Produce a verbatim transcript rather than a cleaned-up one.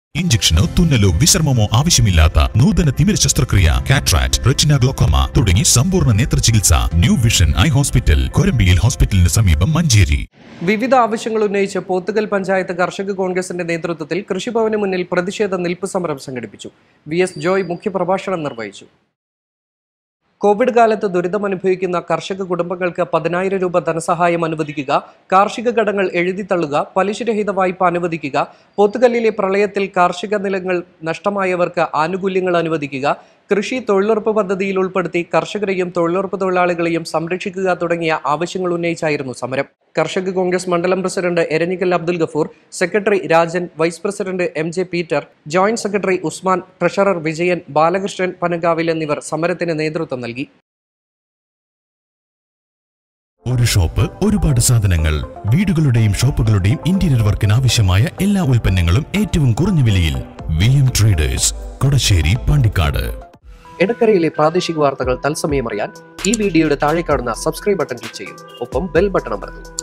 ഇഞ്ചക്ഷനോ തുന്നലോ വിശ്രമമോ ആവശ്യമില്ലാത്ത നൂതന തിമിര ശസ്ത്രക്രിയ, കാട്രാക്ട്, റെറ്റിന ഗ്ലോക്കോമ തുടങ്ങി സമ്പൂർണ്ണ നേത്ര ചികിത്സ ന്യൂ വിഷൻ ഐ ഹോസ്പിറ്റൽ, കൊരമ്പിയിൽ ഹോസ്പിറ്റലിന് സമീപം, മഞ്ചേരി. വിവിധ ആവശ്യങ്ങൾ ഉന്നയിച്ച് പോത്തുകൽ പഞ്ചായത്ത് കർഷക കോൺഗ്രസിന്റെ നേതൃത്വത്തിൽ കൃഷിഭവന് മുന്നിൽ പ്രതിഷേധ നിൽപ്പ് സമരം സംഘടിപ്പിച്ചു. വി എസ് ജോയ് മുഖ്യപ്രഭാഷണം നിർവഹിച്ചു. കോവിഡ് കാലത്ത് ദുരിതമനുഭവിക്കുന്ന കർഷക കുടുംബങ്ങൾക്ക് പതിനായിരം രൂപ ധനസഹായം അനുവദിക്കുക, കാർഷിക കടങ്ങൾ എഴുതിത്തള്ളുക, പലിശരഹിത വായ്പ അനുവദിക്കുക, പോത്തുകല്ലിലെ പ്രളയത്തിൽ കാർഷിക നിലങ്ങൾ നഷ്ടമായവർക്ക് ആനുകൂല്യങ്ങൾ അനുവദിക്കുക, കൃഷി തൊഴിലുറപ്പ് പദ്ധതിയിൽ ഉൾപ്പെടുത്തി കർഷകരെയും തൊഴിലുറപ്പ് തൊഴിലാളികളെയും സംരക്ഷിക്കുക തുടങ്ങിയ ആവശ്യങ്ങൾ ഉന്നയിച്ചായിരുന്നു സമരം. കർഷക കോൺഗ്രസ് മണ്ഡലം president Eranhikkal Abdul Gafoor, secretary Rajan, vice president M J Peter, joint secretary Usman, treasurer Vijayan, Balakrishnan Panankavil എന്നിവർ സമരത്തിന് നേതൃത്വം നൽകി. ഒരു ഷോപ്പ്, ഒരുപാട് സാധനങ്ങൾ. വീടുകളുടെയും ഷോപ്പുകളുടെയും ഇന്റീരിയർ വർക്കിന് ആവശ്യമായ എല്ലാ ഉൽപ്പന്നങ്ങളും ഏറ്റവും കുറഞ്ഞ വിലയിൽ. V M traders, Kodasseri, Pandikkad. എടക്കരയിലെ പ്രാദേശിക വാർത്തകൾ തത്സമയം അറിയാൻ ഈ വീഡിയോയുടെ താഴെ കാണുന്ന സബ്സ്ക്രൈബ് ബട്ടൺ ക്ലിക്ക് ചെയ്യൂ. ഒപ്പം ബെൽ ബട്ടൺ അമർത്തും.